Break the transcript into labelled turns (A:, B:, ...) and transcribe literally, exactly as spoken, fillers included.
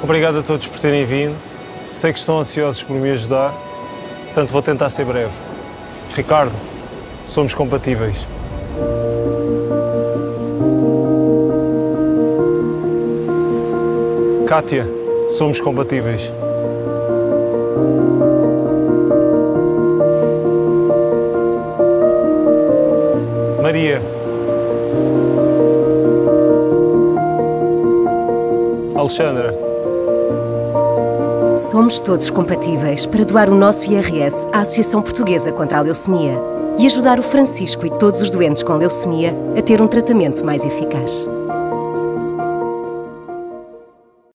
A: Obrigado a todos por terem vindo. Sei que estão ansiosos por me ajudar, portanto vou tentar ser breve. Ricardo, somos compatíveis. Kátia, somos compatíveis. Maria. Alexandra.
B: Somos todos compatíveis para doar o nosso I R S à Associação Portuguesa contra a Leucemia e ajudar o Francisco e todos os doentes com leucemia a ter um tratamento mais eficaz.